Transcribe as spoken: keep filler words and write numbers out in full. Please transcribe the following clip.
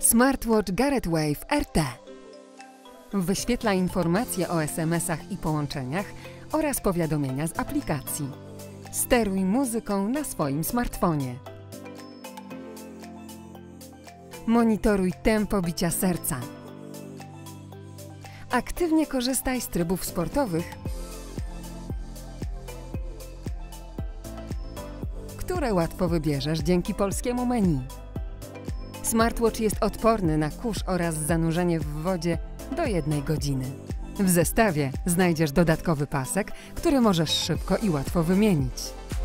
Smartwatch Garrett Wave R T. Wyświetla informacje o es em esach i połączeniach oraz powiadomienia z aplikacji. Steruj muzyką na swoim smartfonie. Monitoruj tempo bicia serca. Aktywnie korzystaj z trybów sportowych, które łatwo wybierzesz dzięki polskiemu menu. Smartwatch jest odporny na kurz oraz zanurzenie w wodzie do jednej godziny. W zestawie znajdziesz dodatkowy pasek, który możesz szybko i łatwo wymienić.